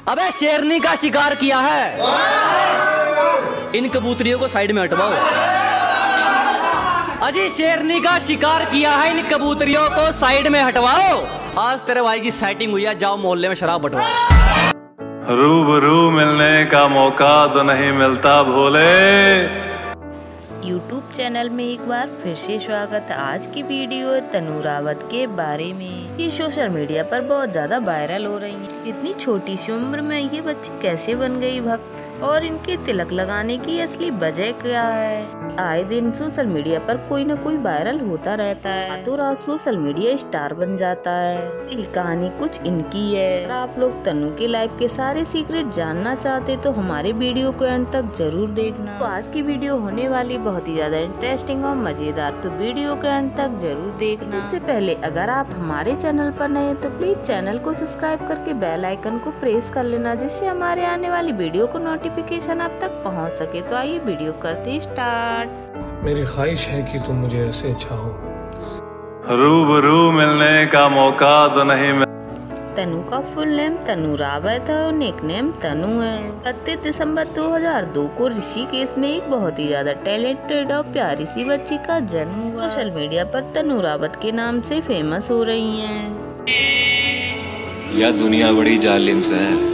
अबे शेरनी का शिकार किया है, इन कबूतरियों को साइड में हटवाओ। अजी शेरनी का शिकार किया है, इन कबूतरियों को साइड में हटवाओ। आज तेरे भाई की सेटिंग हुई है, जाओ मोहल्ले में शराब बंटवाओ। रूबरू मिलने का मौका तो नहीं मिलता भोले। यूट्यूब चैनल में एक बार फिर से स्वागत है। आज की वीडियो तनु रावत के बारे में। ये सोशल मीडिया पर बहुत ज्यादा वायरल हो रही है। इतनी छोटी सी उम्र में ये बच्ची कैसे बन गई भक्त, और इनके तिलक लगाने की असली वजह क्या है। आए दिन सोशल मीडिया पर कोई न कोई वायरल होता रहता है, रातों रात सोशल मीडिया स्टार बन जाता है। ये कहानी कुछ इनकी है। अगर आप लोग तनु के लाइफ के सारे सीक्रेट जानना चाहते तो हमारे वीडियो को एंड तक जरूर देखना। तो आज की वीडियो होने वाली बहुत ही ज्यादा इंटरेस्टिंग और मजेदार, तो वीडियो को एंड तक जरूर देखना। इससे पहले अगर आप हमारे चैनल पर नए हैं तो प्लीज चैनल को सब्सक्राइब करके बेल आइकन को प्रेस कर लेना, जिससे हमारे आने वाली वीडियो को नोटिफिकेशन आप तक पहुंच सके। तो आइए वीडियो करते स्टार्ट। मेरी ख्वाहिश है कि तुम मुझे ऐसे चाहो। रूबरू मिलने का मौका तो नहीं मिल। तनु का फुल नेम तनु रावत है और निक नेम तनु है। 31 दिसंबर 2002 को ऋषिकेश में एक बहुत ही ज्यादा टैलेंटेड और प्यारी सी बच्ची का जन्म हुआ। सोशल मीडिया पर तनु रावत के नाम से फेमस हो रही हैं। यह दुनिया बड़ी जालिम है।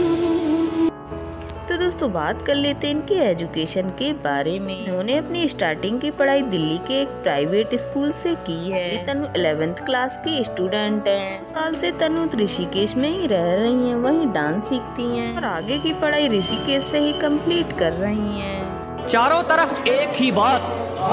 तो दोस्तों बात कर लेते हैं इनकी एजुकेशन के बारे में। इन्होंने अपनी स्टार्टिंग की पढ़ाई दिल्ली के एक प्राइवेट स्कूल से की है। तनु 11th क्लास की स्टूडेंट हैं। साल से तनु ऋषिकेश में ही रह रही हैं, वहीं डांस सीखती हैं और आगे की पढ़ाई ऋषिकेश से ही कंप्लीट कर रही हैं। चारों तरफ एक ही बात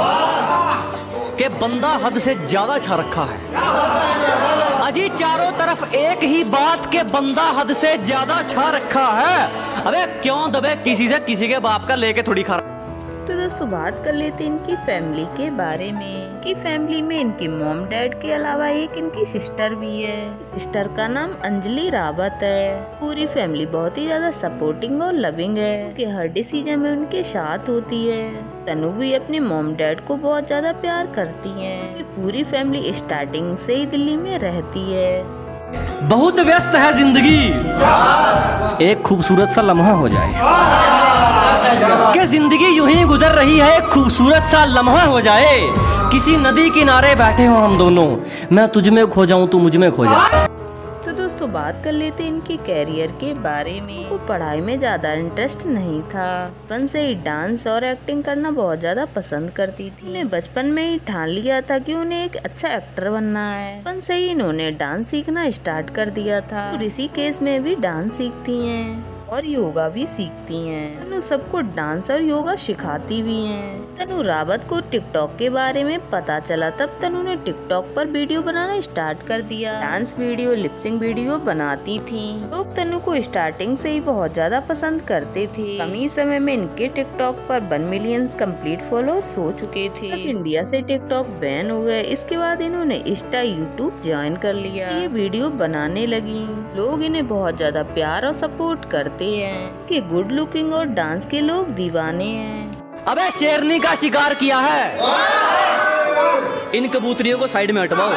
कि बंदा हद से ज्यादा छा रखा है। अजी चारों तरफ एक ही बात के बंदा हद से ज्यादा छा रखा है। अबे क्यों दबे किसी से, किसी के बाप का लेके थोड़ी खा। तो दोस्तों बात कर लेते हैं इनकी फैमिली के बारे में। कि फैमिली में इनके मॉम डैड के अलावा एक इनकी सिस्टर भी है। सिस्टर का नाम अंजलि रावत है। पूरी फैमिली बहुत ही ज्यादा सपोर्टिंग और लविंग है, कि हर डिसीजन में उनके साथ होती है। तनु भी अपने मॉम डैड को बहुत ज्यादा प्यार करती है। कि पूरी फैमिली स्टार्टिंग से ही दिल्ली में रहती है। बहुत व्यस्त है जिंदगी, एक खूबसूरत सा लम्हा हो जाए कि जिंदगी यूं ही गुजर रही है, एक खूबसूरत सा लम्हा हो जाए। किसी नदी किनारे बैठे हो हम दोनों, मैं तुझ में खो जाऊं तू मुझ में खो जा। तो दोस्तों बात कर लेते हैं इनके कैरियर के बारे में। वो पढ़ाई में ज्यादा इंटरेस्ट नहीं था, बचपन से ही डांस और एक्टिंग करना बहुत ज्यादा पसंद करती थी। उन्हें बचपन में ही ठान लिया था कि उन्हें एक अच्छा एक्टर बनना है। बचपन से ही इन्होंने डांस सीखना स्टार्ट कर दिया था। ऋषिकेश में भी डांस सीखती हैं और योगा भी सीखती हैं। तनु सबको डांस और योगा सिखाती भी हैं। तनु रावत को टिकटॉक के बारे में पता चला, तब तनु ने टिकटॉक पर वीडियो बनाना स्टार्ट कर दिया। डांस वीडियो, लिपसिंग वीडियो बनाती थी। लोग तनु को स्टार्टिंग से ही बहुत ज्यादा पसंद करते थे। कम ही समय में इनके टिकटॉक पर 1 मिलियन कंप्लीट फॉलोअर्स हो चुके थे। इंडिया से टिकटॉक बैन हो गए। इसके बाद इन्होंने इंस्टा, यूट्यूब ज्वाइन कर लिया। ये वीडियो बनाने लगी। लोग इन्हें बहुत ज्यादा प्यार और सपोर्ट करते हैं कि गुड लुकिंग और डांस के लोग दीवाने हैं। अबे शेरनी का शिकार किया है, इन कबूतरियों को साइड में हटवाओ।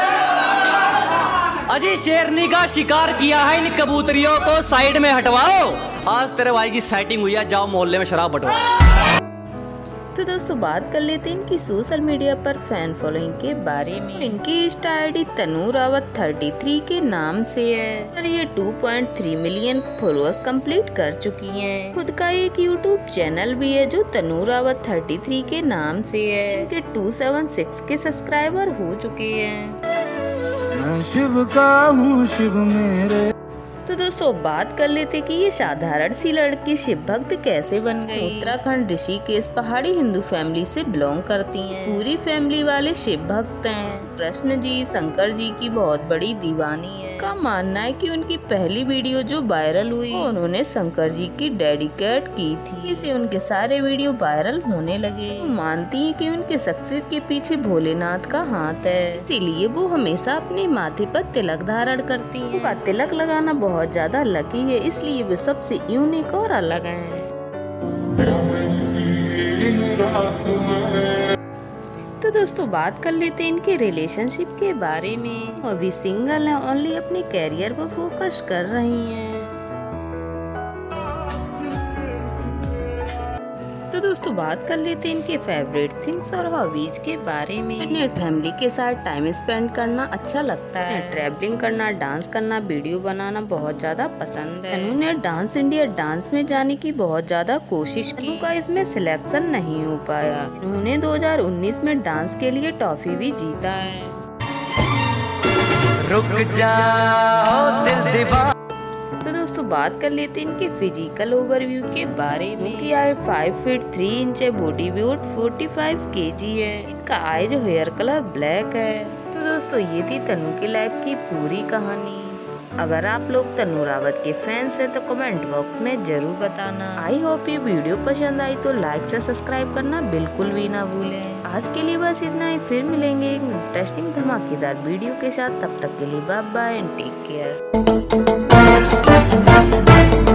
अजी शेरनी का शिकार किया है, इन कबूतरियों को साइड में हटवाओ। आज तेरे भाई की सेटिंग हुई है, जाओ मोहल्ले में शराब बंटवाओ। तो दोस्तों बात कर लेते हैं इनकी सोशल मीडिया पर फैन फॉलोइंग के बारे में। इनकी इंस्टा आईडी तनु रावत 33 के नाम से है और ये 2.3 मिलियन फॉलोअर्स कंप्लीट कर चुकी हैं। खुद का एक यूट्यूब चैनल भी है जो तनु रावत 33 के नाम से है। इनके 276 के सब्सक्राइबर हो चुके हैं। मैं शिव का हूँ, शिव मेरे। तो दोस्तों बात कर लेते कि ये साधारण सी लड़की शिव भक्त कैसे बन गई। उत्तराखंड ऋषिकेश पहाड़ी हिंदू फैमिली से बिलोंग करती हैं। पूरी फैमिली वाले शिव भक्त हैं। कृष्ण जी, शंकर जी की बहुत बड़ी दीवानी है। का मानना है कि उनकी पहली वीडियो जो वायरल हुई वो उन्होंने शंकर जी की डेडिकेट की थी। इसे उनके सारे वीडियो वायरल होने लगे। वो मानती है कि उनके सक्सेस के पीछे भोलेनाथ का हाथ है, इसीलिए वो हमेशा अपने माथे पर तिलक धारण करती है। उनका तिलक लगाना बहुत ज्यादा लकी है, इसलिए वो सबसे यूनिक और अलग है। तो दोस्तों बात कर लेते हैं इनके रिलेशनशिप के बारे में। वो अभी सिंगल हैं, ओनली अपने कैरियर पर फोकस कर रही हैं। तो दोस्तों बात कर लेते हैं इनके फेवरेट थिंग्स और हॉबीज के बारे में। इन्हें फैमिली के साथ टाइम स्पेंड करना अच्छा लगता है। ट्रैवलिंग करना, डांस करना, वीडियो बनाना बहुत ज्यादा पसंद है। इन्होंने डांस इंडिया डांस में जाने की बहुत ज्यादा कोशिश की, उनका इसमें सिलेक्शन नहीं हो पाया। इन्होंने 2019 में डांस के लिए ट्रॉफी भी जीता है। रुक जाओ दिल दीवाना। तो दोस्तों बात कर लेते हैं इनके फिजिकल ओवरव्यू के बारे में। इनकी हाइट 5 फीट 3 इंच है, बॉडी वेट 45 kg है। इनका आई जो हेयर कलर ब्लैक है। तो दोस्तों ये थी तनु की लाइफ की पूरी कहानी। अगर आप लोग तनु रावत के फैंस हैं तो कमेंट बॉक्स में जरूर बताना। आई होप ये वीडियो पसंद आई तो लाइक से सब्सक्राइब करना बिल्कुल भी ना भूलें। आज के लिए बस इतना ही, फिर मिलेंगे एक इंटरेस्टिंग धमाकेदार वीडियो के साथ। तब तक के लिए bye bye and take care.